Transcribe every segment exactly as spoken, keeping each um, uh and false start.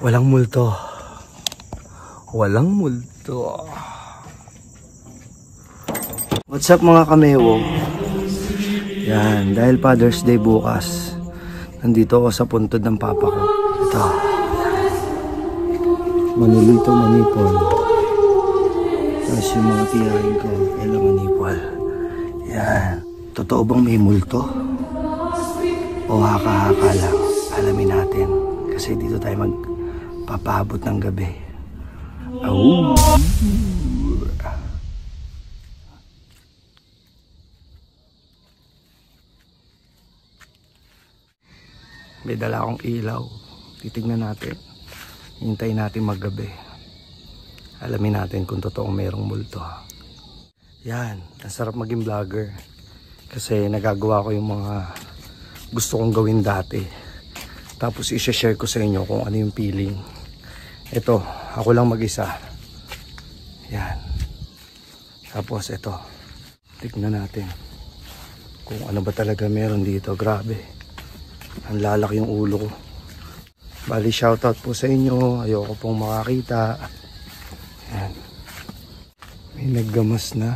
Walang multo. Walang multo. What's up mga kamewong? Yan, dahil Father's Day bukas, nandito ako sa puntod ng papa ko. Ito. Manulito manipol. Tapos yung mga tiyahin ko, ela manipol. Yan. Totoo bang may multo? O haka-haka lang? Alamin natin. Kasi dito tayo magpapaabot ng gabi. Au! May dala akong ilaw. Titignan natin. Hintayin natin maggabi. Alamin natin kung totoong mayroong multo. Yan. Ang sarap maging vlogger. Kasi nagagawa ko yung mga gusto kong gawin dati. Tapos i-share ko sa inyo kung ano yung feeling. Ito. Ako lang mag-isa. Yan. Tapos ito. Tignan natin. Kung ano ba talaga meron dito. Grabe. Ang lalaki yung ulo ko. Bali shoutout po sa inyo. Ayoko pong makakita. Ayan. May naggamas na.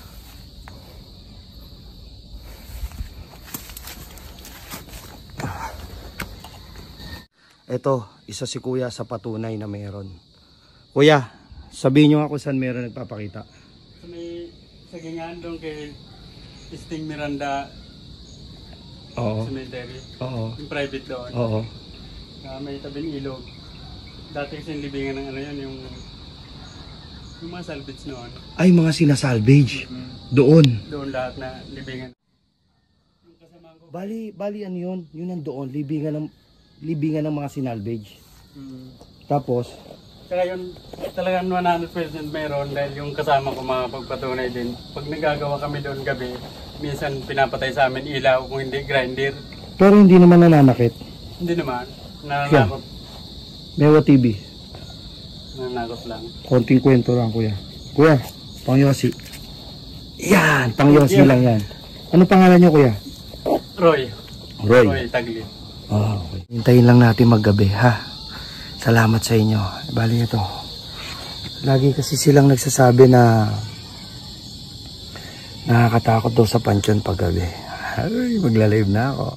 Ito, isa si kuya sa patunay na meron. Kuya, sabihin nyo nga kung saan meron nagpapakita. Sa may sagingan doon kay Sting Miranda. Oo. Cemetery. Oo. Yung private doon. Oo. Uh, may tabing ilog. Dati kasi yung libingan ng ano yun, yung yung mga salvage noon. Ay, mga sinasalvage. Mm-hmm. Doon. Doon lahat na libingan. Yung kasama ko. Bali, bali ano yun? Yun ang doon. Libingan ng, libingan ng mga sinalvage. Mm-hmm. Tapos? Kaya yun, talagang one hundred percent meron dahil yung kasama ko mga pagpatunay din. Pag nagagawa kami doon gabi, minsan pinapatay sa amin ilaw kung hindi grinder. Pero hindi naman nananakit? Hindi naman. Nananakot. Mewa T V. Nananakot lang. Konting kwento lang kuya. Kuya, pangyosi. Yan, pangyosi lang yan. Ano pangalan niyo kuya? Roy. Roy. Roy Tagli. Oh, okay. Hintayin lang natin maggabi ha. Salamat sa inyo. Bali ito. Lagi kasi silang nagsasabi na nakakatakot daw sa pansyon pag gabi. Ay, magla-live na ako.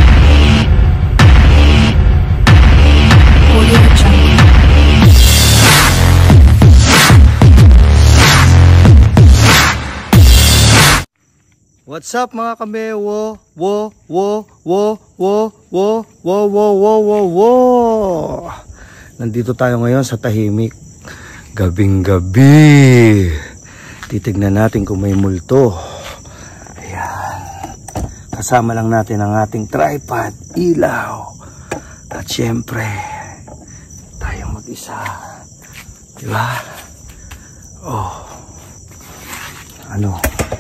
What's up mga kamewo? Wo, wo, wo, wo, wo, wo, wo, wo, wo, wo. Nandito tayo ngayon sa tahimik. Gabing gabi. Titignan natin kung may multo. Ayan. Kasama lang natin ang ating tripod, ilaw. At syempre, tayong mag-isa. Diba? Oh. Ano?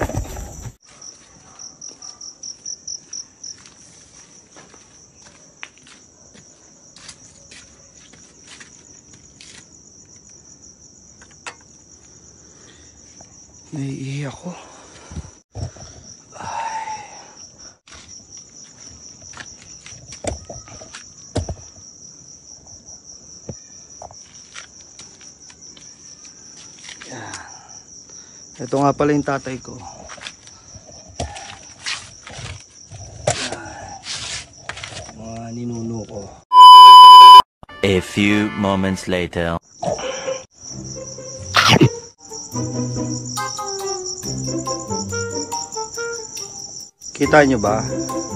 Naiiyak ako. Ay. Yan. Ito nga pala yung tatay ko. Yan. Mga ninuno ko. A few moments later. Kita nyo ba?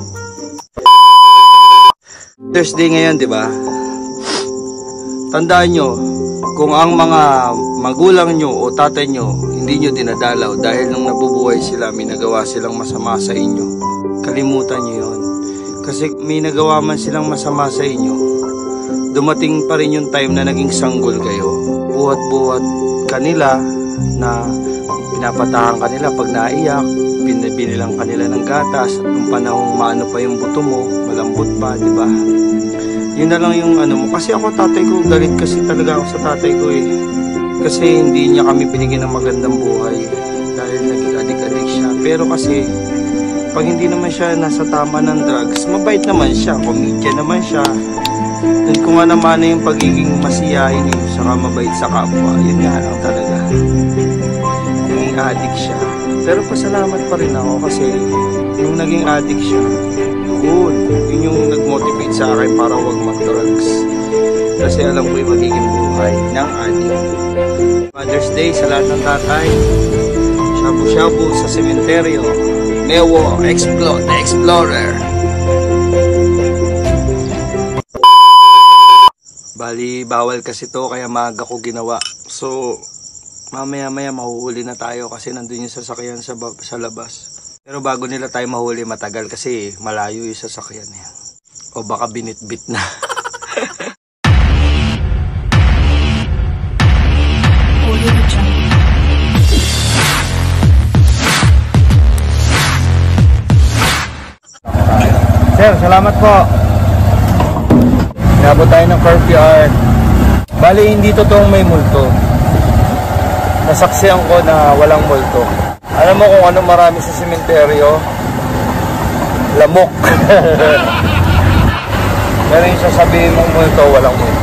Thursday ngayon, di ba? Tandaan nyo, kung ang mga magulang nyo o tatay nyo hindi nyo dinadalaw dahil nung nabubuhay sila, may nagawa silang masama sa inyo, kalimutan nyo yun. Kasi may nagawa man silang masama sa inyo, dumating pa rin yung time na naging sanggol kayo. Buhat-buhat kanila na pinapatahan kanila pag naiyak, binibinilang kanila ng gatas, nung panahong maano pa yung buto mo, malambot pa, di ba? Yun na lang yung ano mo. Kasi ako tatay ko, galit kasi talaga ako sa tatay ko eh. Kasi hindi niya kami binigyan ng magandang buhay dahil naging adik-adik siya. Pero kasi pag hindi naman siya nasa tama ng drugs, mabait naman siya, comedian naman siya. Dun ko nga naman yung pagiging masiyahin eh, saka mabait sa kapwa, yun nga lang talaga. Naging addict siya. Pero pasalamat pa rin ako kasi nung naging addict siya, yun, yun yung nag-motivate sa akin para huwag mag-drugs. Kasi alam ko yung magiging buhay ng addict. Mother's Day sa lahat ng tatay. Shabu-shabu sa sementeryo. Mewo, Explo, the Explorer. Bali, bawal kasi to kaya maaga ko ginawa. So, mamaya-maya mahuhuli na tayo kasi nandun yung sasakyan sa, sa labas. Pero bago nila tayo mahuli matagal kasi malayo yung sasakyan yan. O baka binit-bit na. Sir, salamat po. Inabot tayo ng courtyard. Bali, hindi totoong may multo. Nasaksihan ko na walang multo. Alam mo kung ano marami sa sementeryo? Lamok. Pero yung sasabihin mong multo, walang multo.